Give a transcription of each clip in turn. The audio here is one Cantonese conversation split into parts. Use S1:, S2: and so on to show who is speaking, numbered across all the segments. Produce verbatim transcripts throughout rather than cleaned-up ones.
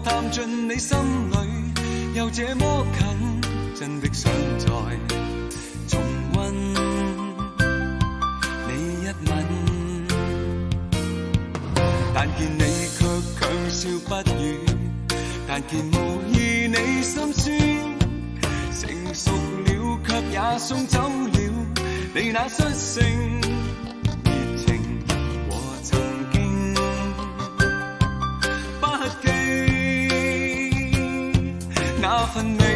S1: 探进你心里，又这么近，真的想再重温你一吻，但见你却强笑不语，但见无意你心酸，成熟了却也送走了你那率性。 那份美，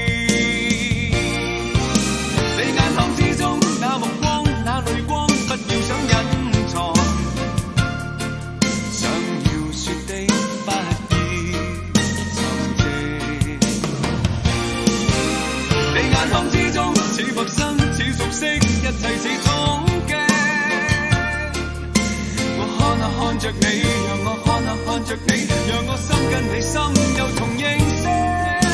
S1: 你眼眶之中那目光，那淚光，不要想隱藏。想要說的不易沉靜。你眼眶之中似陌生，似熟悉，一切似憧憬。我看啊看着你，讓我看啊看着你，讓我心跟你心又重認識。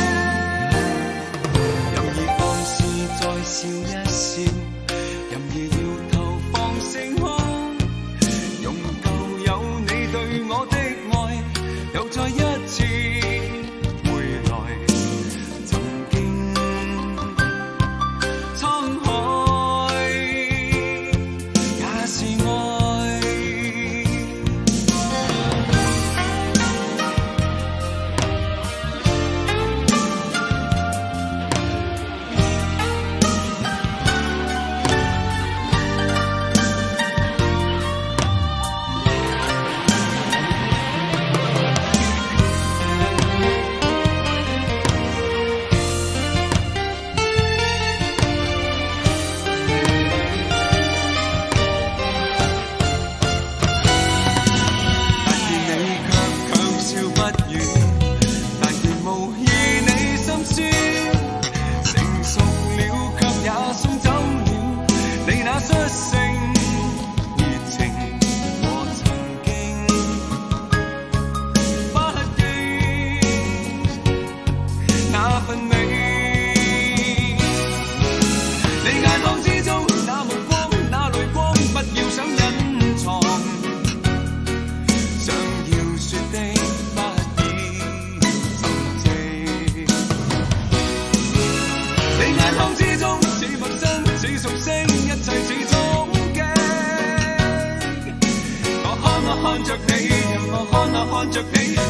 S1: 再笑一笑，任意搖頭放聲哭，用舊有你對我的愛，又再一次回來。曾經滄海也是愛。看着你，讓我看啊看着你。